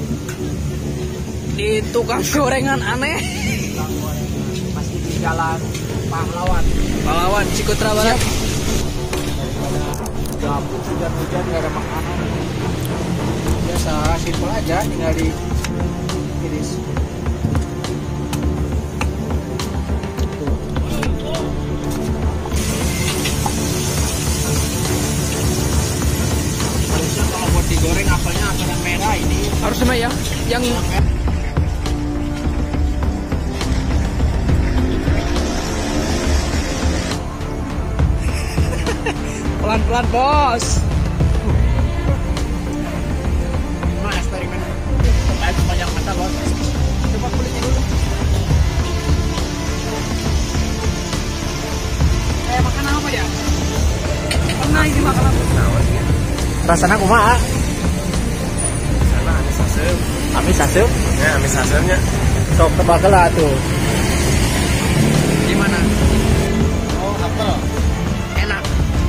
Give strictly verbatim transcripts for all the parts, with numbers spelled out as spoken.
Di tukang gorengan aneh. Tukang gorengan masih di Jalan Pahlawan. Pahlawan Cikutra Barat. Gabut hujan-hujan nggak ada makanan. Biasa simpel aja, tinggal di iris. Harusnya kalau buat digoreng apelnya apel yang merah ini. Harusnya ya, yang pelan-pelan bos. Nah, eksperimen terkait banyak mata bos. Coba kulitnya dulu. Eh, makan apa ya? Pernah ini makan apa? Rasanya kumaha? Sana amis asem. Amis asem? Ya, amis asemnya. Sok tebak lah tuh. Gimana? Oh, apel. Enak.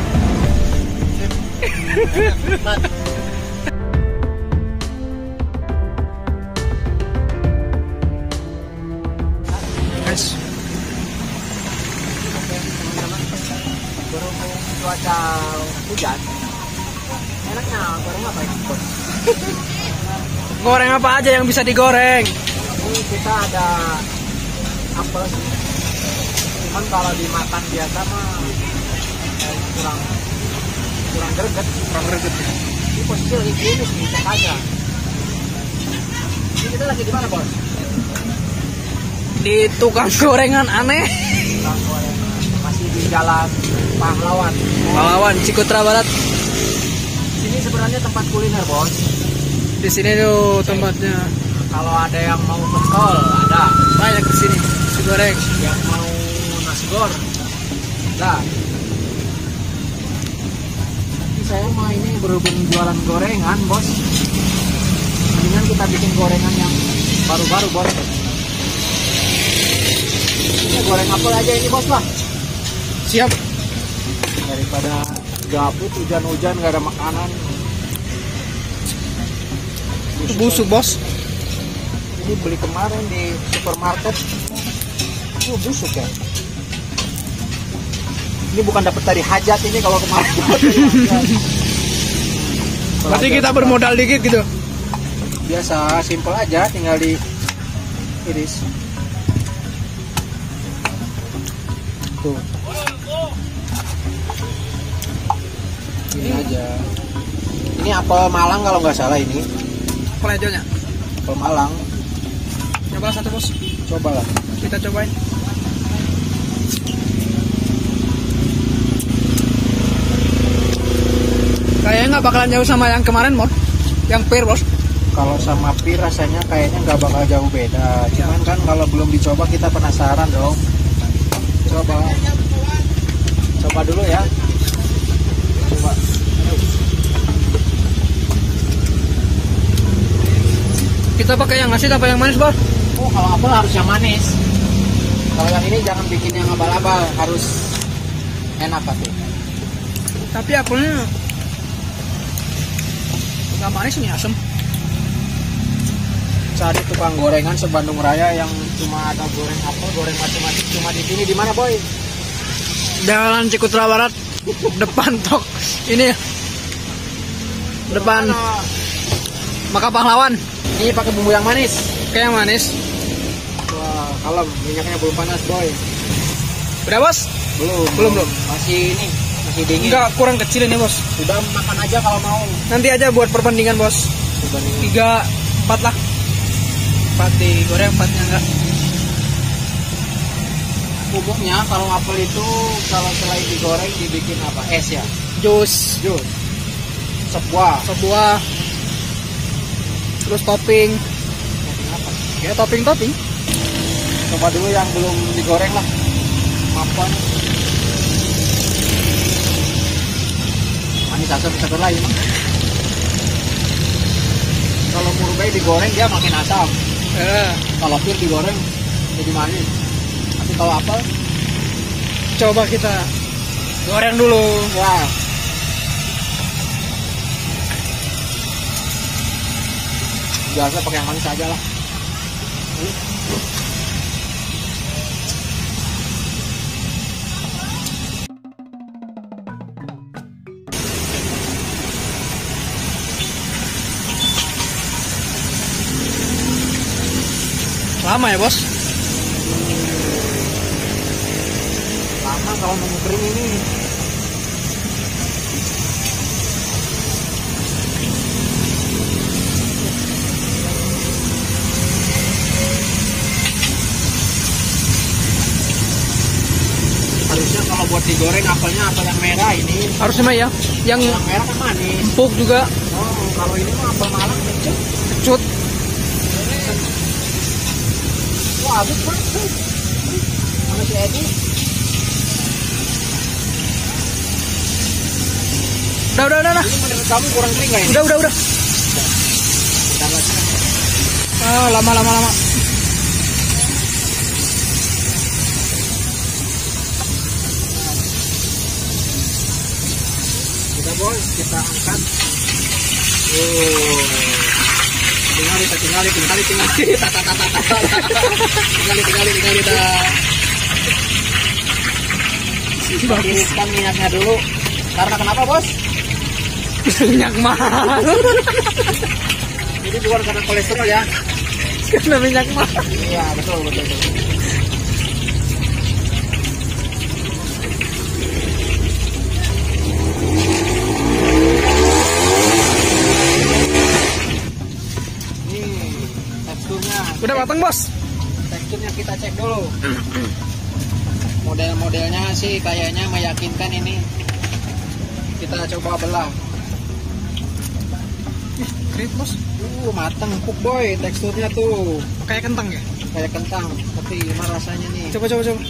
Guys, Berhubung cuaca hujan, enaknya goreng apa ya bos? goreng apa aja yang bisa digoreng? Ini kita ada apel sih. Cuman kalau dimakan biasa mah kayaknya kurang kurang greget, kurang greget. Ini posisi lagi klinis nih, cek aja. Ini kita lagi di mana bos? Di tukang gorengan aneh. Tukang gorengan masih di Jalan Pahlawan. Pahlawan Cikutra Barat. Sini sebenarnya tempat kuliner bos. Di sini tuh tempatnya. Kalau ada yang mau pentol ada, Banyak di sini. Nasi goreng. yang mau nasi goreng ada. Tapi saya mah ini berhubung jualan gorengan bos, mendingan kita bikin gorengan yang baru-baru bos. Ini goreng apel aja ini bos lah, Siap. daripada gabut hujan-hujan nggak ada makanan. Itu busuk bos. Ini beli kemarin di supermarket, itu busuk ya. Ini bukan dapat dari hajat ini kalau kemarin. Berarti kita bermodal dikit gitu. Biasa, simpel aja, tinggal di iris. Tuh. Ini aja. Ini apel Malang kalau nggak salah ini. Pelajarnya. Apel Malang. Coba satu bos. Cobalah. Kita cobain. Kayaknya nggak bakalan jauh sama yang kemarin bos. Yang pir bos. Kalau sama pir rasanya kayaknya nggak bakal jauh beda. Cuman kan kalau belum dicoba kita penasaran dong. Coba. Coba dulu ya. Coba. Kita pakai yang asin apa yang manis bos? Oh, kalau apel harus yang manis. Kalau yang ini jangan bikin yang abal-abal, harus enak tapi. Tapi apelnya nggak manis, ini asam. Cari tukang gorengan se-Bandung Raya yang cuma ada goreng apel, goreng macam-macam cuma di sini. Di mana boy? Jalan Cikutra Barat, depan tok ini, depan Maka Pahlawan. Ini pakai bumbu yang manis. Kayak yang manis. Wah, kalem, minyaknya belum panas boy. Udah bos? Belum. Belum belum. Masih ini, masih dingin. Enggak, kurang kecil ini bos. Udah makan aja kalau mau. Nanti aja buat perbandingan bos. Dibandingin. Tiga, empat lah. Empat digoreng, empatnya enggak. Bubuknya kalau apel itu kalau selain digoreng dibikin apa? Es ya. Jus, Jus. Sebuah. sebuah, terus topping. Apa? Ya topping-topping. Coba dulu yang belum digoreng lah. Mapan. Manis asam satu lagi mah. Kalau murbei digoreng dia makin asam. Eh, Kalau pir digoreng jadi manis. Tapi kalau apel coba kita goreng dulu. ya Biasa pakai yang manis aja lah. Lama ya bos? Lama kalau nunggu kering ini. Harusnya kalau buat digoreng apelnya apel yang merah ini. Harusnya mah ya. Yang Yang merah kan manis. empuk juga. Oh, kalau ini mah apel malang kecut. Kecut. Wah, habis banget. Mana si Edi? Udah, udah, udah, udah. Ini menurut kamu kurang kering nggak ini? Udah, udah, udah. Bentar lagi. Ah, lama, lama, lama. Udah bos, kita angkat. Oh, tinggal kita tinggal tinggal tinggal tinggal tinggal tinggal tinggal dah. Tiriskan minyaknya dulu. Karena kenapa bos? Minyak mahal. Ini bukan karena kolesterol ya? Karena minyak mahal. Iya betul betul. betul. Udah matang bos. Teksturnya kita cek dulu. Model-modelnya sih kayaknya meyakinkan ini. Kita coba belah. Ih, kering bos. Uh, mateng empuk boy teksturnya tuh. Kayak kentang ya? Kayak kentang. Tapi gimana rasanya nih? Coba, coba, coba.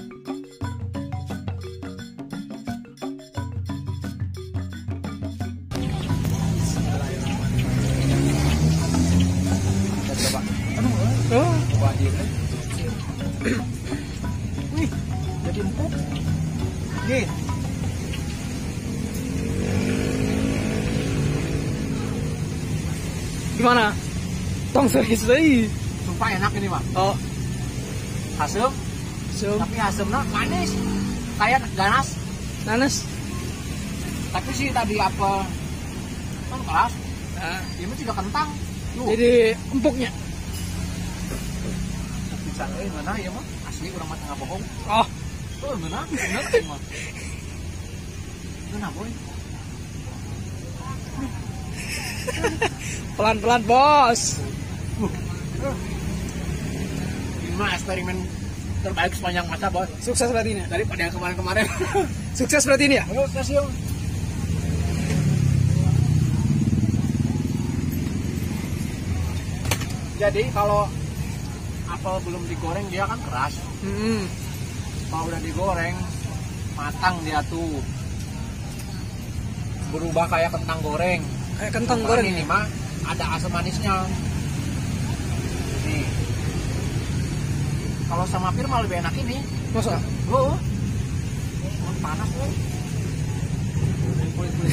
Kita coba. Oh, Coba aja kan. Wih, jadi empuk. Nih. gimana? Tong serius deh. Sumpah enak ini mah. Oh, Asem, so, tapi asemnya manis. Kayak ganas. nanas. Tapi sih tadi apa? Kan keras. Nah, Ini juga kentang. Tuh. jadi empuknya. Bisa eh mana ya mah? Asli kurang mata nggak bohong. Oh, Tuh mana? Bener kan mah? Bener boy. pelan-pelan bos. Ini mah eksperimen terbaik sepanjang masa bos. Sukses berarti ini ya? Daripada yang kemarin-kemarin. Sukses berarti ini ya? Ayo kasih yuk. Jadi kalau apel belum digoreng dia kan keras. Hmm. Kalau udah digoreng matang dia tuh. Berubah kayak kentang goreng. Kayak kentang Cuman goreng ini ya? mah ada asam manisnya. Nih. Kalau sama pir mah lebih enak ini. Masa? Oh. Oh, panas loh. Kulit-kulit.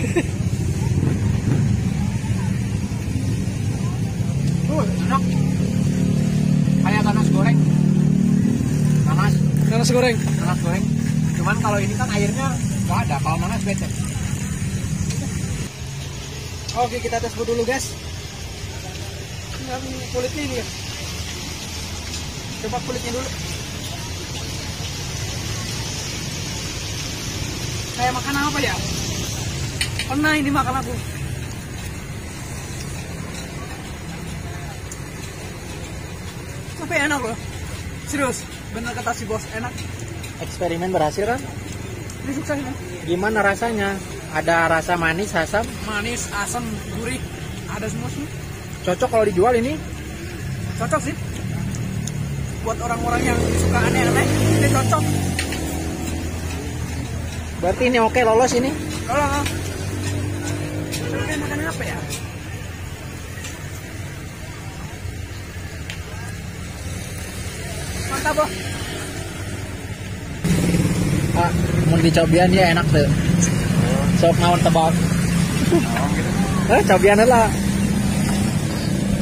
Tuh, enak. Kayak nanas goreng. Nanas, Nanas goreng. nanas goreng. Cuman kalau ini kan airnya nggak ada. Kalau nanas beda. Oke, kita tes dulu guys. Yang kulitnya ini ya. Coba kulitnya dulu. Kayak makan apa ya? Pernah ini makan aku. Tapi enak loh. Serius, bener kata si bos, enak. Eksperimen berhasil kan? Ini sukses kan? Gimana rasanya? Ada rasa manis, asam. Manis, asam, gurih, ada semua sih. Cocok kalau dijual ini. Cocok sih. Buat orang-orang yang suka aneh-aneh, ini cocok. Berarti ini oke lolos ini. Kalau kayak makan apa ya? Mantap boh. Ah, mau dicobian dia enak tuh. Sok naon tebak. Eh, cobian lah.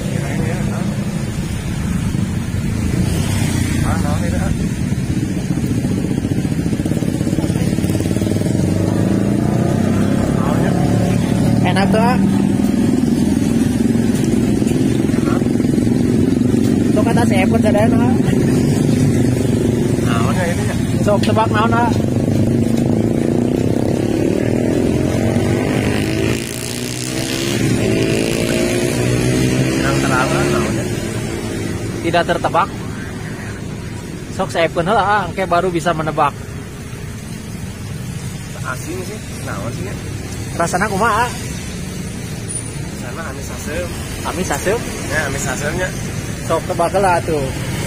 saya pun ada nah. Naonnya ini ya? Sok tebak naon ah. Terang-terangan naonnya? Tidak tertebak. Sok saya pun lah, angke baru bisa menebak. Asing sih, naon sih ya? Rasana kumaha? Sana amis asem. Amis asup. Ya, amis asemnya. Sok tebak lah tuh.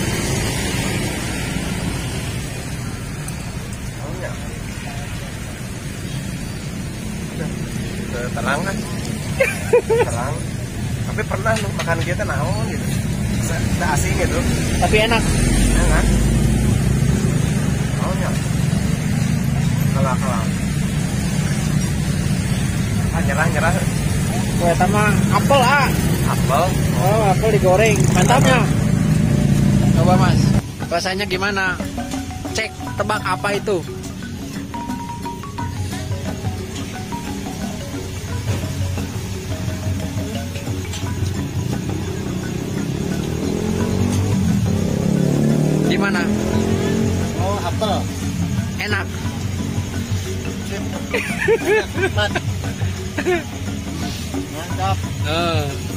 Naonnya? Udah, udah terang kan? Terang. Tapi pernah lu makan kita naon gitu. Udah asing gitu. Tapi enak. Ya kan? Naonnya? Kalah-kalah. Ah, nyerah-nyerah. Kue sama apel ah. Apel. Oh, apel digoreng. Mantapnya. Coba Mas. Rasanya gimana? Cek tebak apa itu? Gimana? Oh, apel. Enak. Mantap. Oh.